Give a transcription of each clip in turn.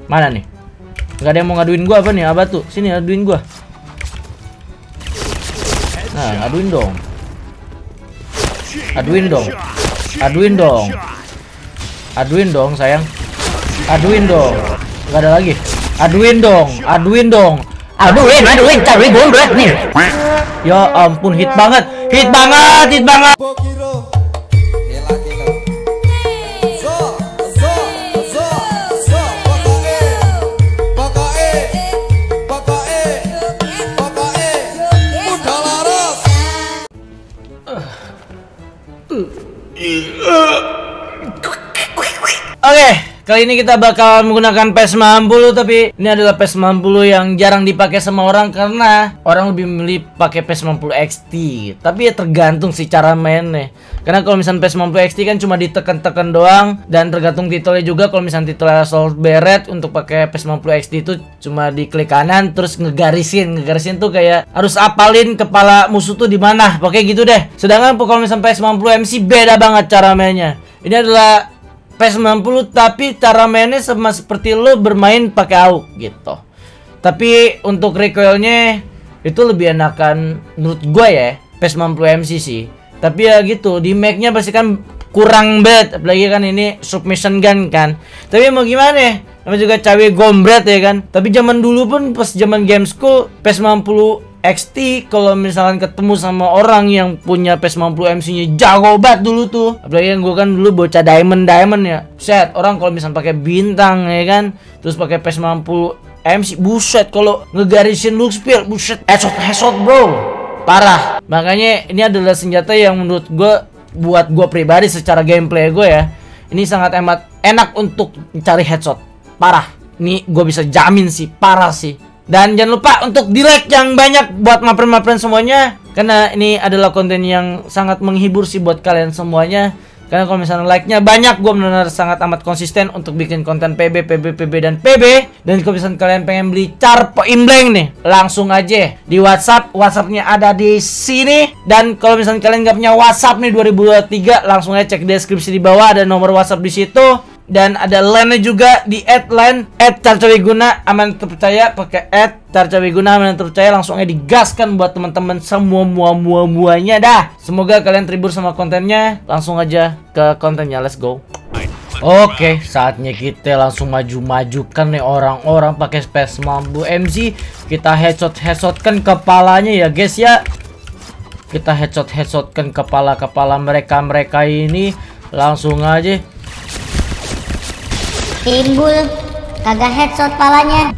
Mana nih? Nggak ada yang mau ngaduin gua apa nih? Apa tuh? Sini aduin gua. Nah, aduin dong. Aduin dong. Aduin dong. Aduin dong, sayang. Aduin dong. Nggak ada lagi. Aduin dong. Aduin dong. Aduin, cari gombret nih. Ya ampun, hit banget. Hit banget, hit banget. Oke, kali ini kita bakal menggunakan PS90, tapi ini adalah PS90 yang jarang dipakai sama orang karena orang lebih memilih pakai PS90 XT. Tapi ya tergantung sih cara mainnya. Karena kalau misalnya PS90 XT kan cuma ditekan-tekan doang, dan tergantung titelnya juga. Kalau misalnya titelnya Assault Beret, untuk pakai PS90 XT itu cuma diklik kanan terus ngegarisin tuh kayak harus apalin kepala musuh tuh di mana, pakai gitu deh. Sedangkan kalau misalnya PS90 MC beda banget cara mainnya. Ini adalah PS90 tapi cara mainnya sama seperti lo bermain pakai AUX gitu. Tapi untuk recoilnya itu lebih enakan menurut gue ya PS90 MC sih. Tapi ya gitu, di Mac-nya pasti kan kurang banget, apalagi kan ini submission gun kan. Tapi mau gimana ya, namanya juga cawe gombret ya kan. Tapi zaman dulu pun pas zaman Gamesco PS90 XT kalau misalkan ketemu sama orang yang punya PS90 MC-nya jago banget dulu tuh. Apalagi yang gue kan dulu bocah diamond ya. Set, orang kalau misalkan pakai bintang ya kan, terus pakai PS90 MC, buset kalau ngegarisin look speed, buset, headshot bro. Parah. Makanya ini adalah senjata yang menurut gue, buat gue pribadi secara gameplay gue ya, ini sangat amat enak untuk cari headshot. Parah. Ini gue bisa jamin sih, parah sih. Dan jangan lupa untuk di like yang banyak buat mapren semuanya, karena ini adalah konten yang sangat menghibur sih buat kalian semuanya. Karena kalau misalnya like-nya banyak, gue benar-benar sangat amat konsisten untuk bikin konten PB, dan PB. Dan kalau misalnya kalian pengen beli Carpo Imbleng nih, langsung aja di WhatsApp. WhatsApp-nya ada di sini. Dan kalau misalnya kalian nggak punya WhatsApp nih 2023, langsung aja cek deskripsi di bawah, ada nomor WhatsApp di situ. Dan ada line-nya juga di @line @carcawiguna aman terpercaya, pakai @carcawiguna aman terpercaya, langsung aja digaskan buat teman-teman semua muanya dah. Semoga kalian terhibur sama kontennya. Langsung aja ke kontennya, let's go. Oke, saatnya kita langsung maju-majukan nih orang-orang pakai PS90 MC. Kita headshotkan kepalanya ya guys ya. Kita headshotkan kepala mereka ini. Langsung aja. Timbul, kagak headshot palanya.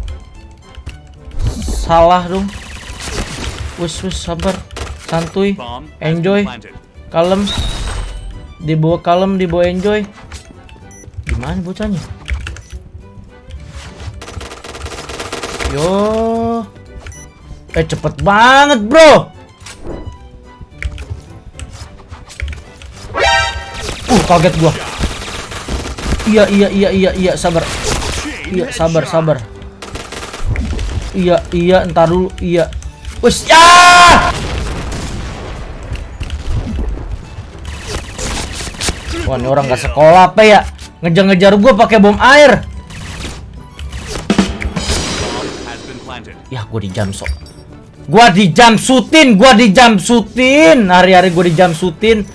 Salah dong. Wis sabar, santuy, enjoy, kalem. Dibawa kalem, dibawa enjoy. Gimana bocahnya? Yo, cepet banget bro. Kaget gua. Iya, sabar. Iya, sabar. Iya, entar dulu. Iya. Wes, ya! Wah, ini orang gak sekolah apa ya? Ngejar-ngejar gua pakai bom air. Ya, gua dijamsok. Gua dijamsutin. Hari-hari gua dijamsutin.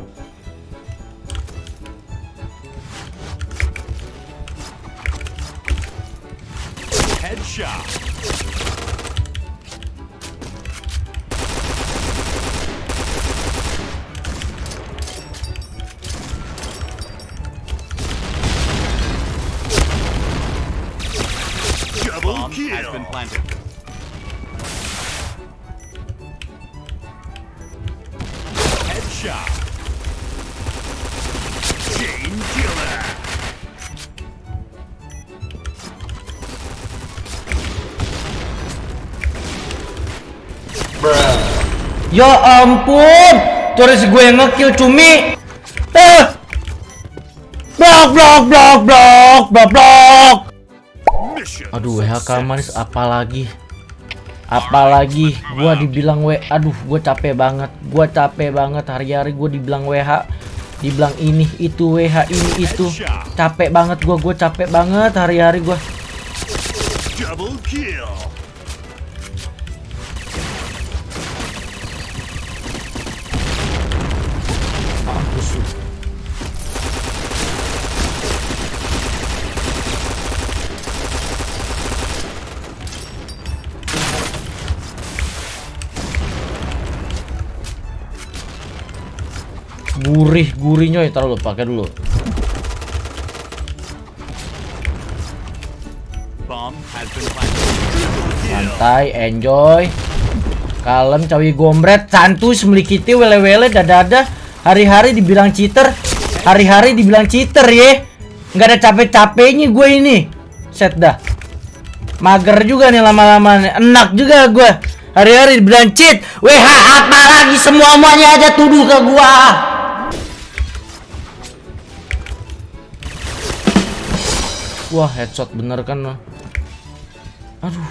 Ya ampun, terus gue yang ngekill cumi. Blok. Aduh, WHK manis apalagi gua dibilang aduh, gue capek banget hari-hari gue dibilang WH. Dibilang ini itu WH ini itu. Capek banget gua capek banget hari-hari gua. Double kill. Mampus lu. Gurih nyoy, taruh lu pakai dulu. Santai, enjoy. Kalem, cawi gombret, santuy, semelikiti, wele-wele, dada-dada. Hari-hari dibilang cheater. Hari-hari dibilang cheater ya. Nggak ada capek-capeknya gue ini. Set dah. Mager juga nih lama-lama nih. Enak juga gue. Hari-hari dibilang cheat. WH apa lagi, semuanya aja tuduh ke gua. Wah, headshot bener kan lo. Aduh.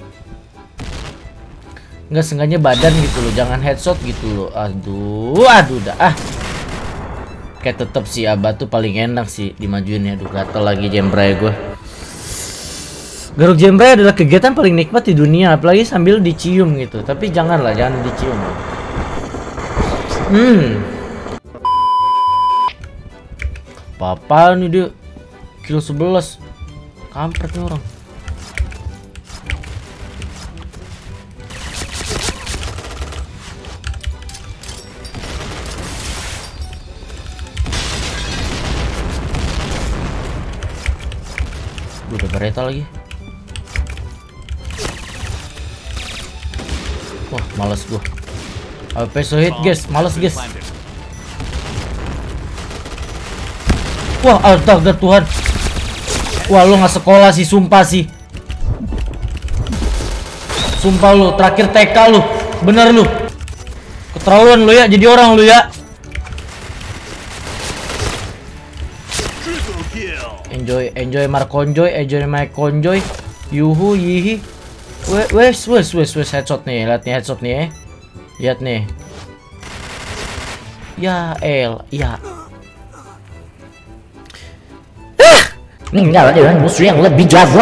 Nggak sengaja badan gitu loh, jangan headshot gitu loh. Aduh dah ah. Kayak tetep sih Abah tuh paling enak sih dimajuin ya. Aduh, gatel lagi jembray gue. Garuk jembray adalah kegiatan paling nikmat di dunia, apalagi sambil dicium gitu. Tapi jangan dicium. Papa nih dia kill 11. Kampret nih orang. Udah bereta lagi. Wah, males gua. AP hit guys, males guys. Wah, astaga Tuhan. Wah, lu nggak sekolah sih, sumpah sih. Sumpah lu, terakhir TK lu. Bener lu. Keterlaluan lu ya, jadi orang lu ya. Enjoy Markonjoy, enjoy my konjoy. Yuhu yihi. Wes headshot nih, lihat nih headshot nih ya. Lihat nih. Ya ya. Musuh yang lebih jago.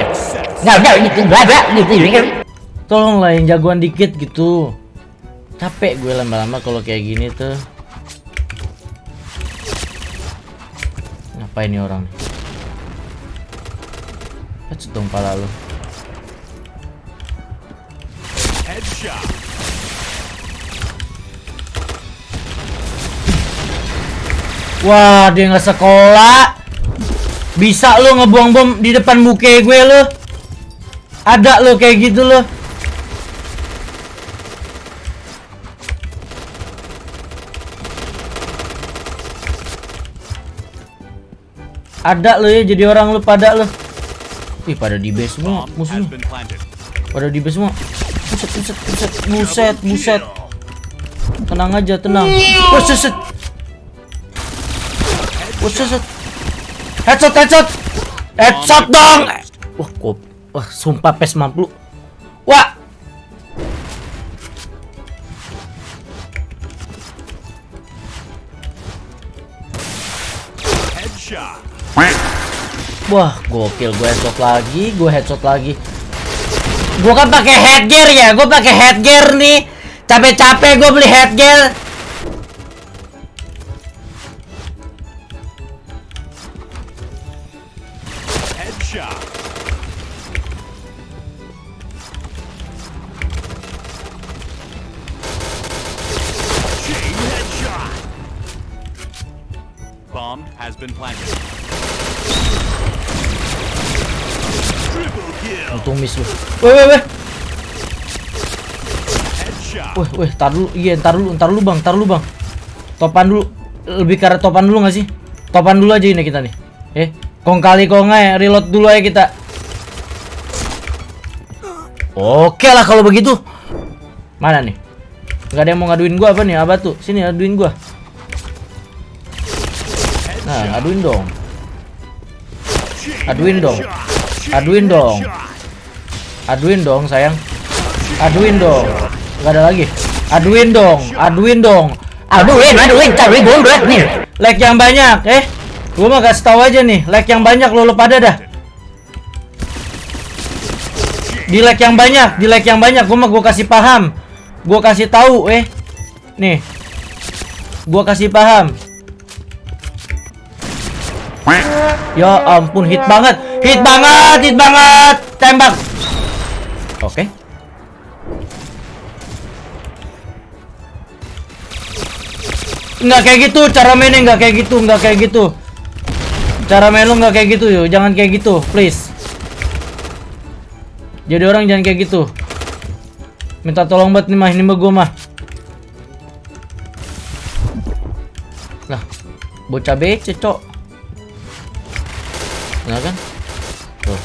Tolonglah yang jagoan dikit gitu. Capek gue lama-lama kalau kayak gini tuh. Ngapain nih orang? Headshot dong pala lu. Wah, dia nggak sekolah. Bisa lo ngebuang bom di depan muka gue lo. Ada lo kayak gitu lo. Ada lo ya jadi orang lo pada lo. Ih, pada di base semua musuhnya. Pada di base semua. Buset. Tenang aja, tenang. Buset. Headshot dong. Wah, sumpah PES 90. Wah. Wah, gokil, gue headshot lagi. Gue kan pakai headgear ya, gue pakai headgear nih. Capek-capek gue beli headgear. Bomb has been planted. Untung miss lu. Weh, tar dulu. Iya, ntar dulu bang. Topan dulu. Lebih karena topan dulu nggak sih? Topan dulu aja ini kita nih. Kong kali kongai, reload dulu aja kita. Oke lah kalau begitu. Mana nih? Nggak ada yang mau ngaduin gua apa nih? Abah tuh, sini aduin gua. Nah, aduin dong. Aduin dong sayang. Aduin dong. Gak ada lagi. Aduin dong. Aduin, cari gombret nih. Like yang banyak, Gua mah kasih tahu aja nih, like yang banyak lo pada dah. Di like yang banyak, gua kasih paham. Gua kasih tahu, nih. Gua kasih paham. Ya ampun, hit banget. Tembak. Oke. Nggak kayak gitu, cara mainnya nggak kayak gitu. Cara main lo nggak kayak gitu, yo. Jangan kayak gitu, please. Jadi orang jangan kayak gitu. Minta tolong buat nih mah, ini mah gua mah. Lah, bocah bece, cok. Nah kan? Tuh.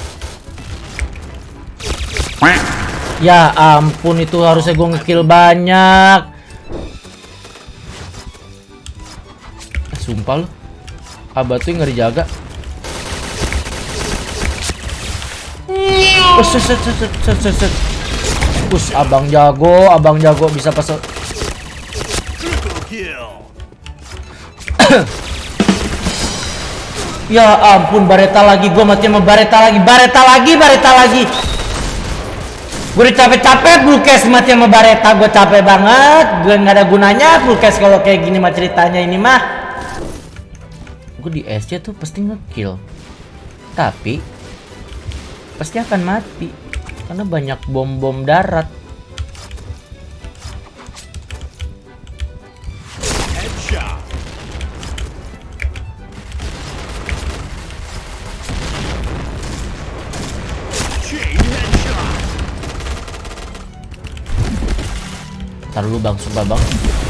Ya ampun, itu harusnya gua ngekill banyak. Sumpah lu. Abah tuh ngeri jaga. Abang jago bisa pasal. Ya ampun, Bareta lagi, gua mati sama Bareta lagi. Gue udah capek-capek Bluecast mati sama Bareta, gue capek banget. Gue nggak ada gunanya Bluecast kalau kayak gini mah ceritanya ini mah. Gue di SC tuh pasti ngekill, tapi pasti akan mati karena banyak bom darat. Ntar lu bang, sumpah bang.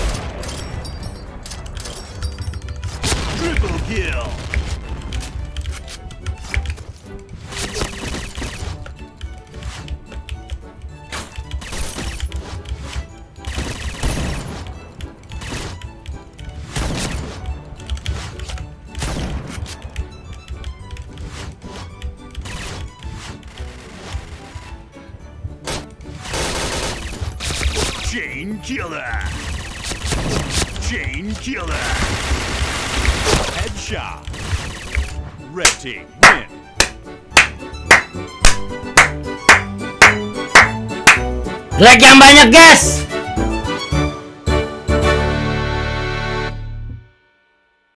Triple kill. Chain killer. Headshot. Red team win. Like yang banyak, guys.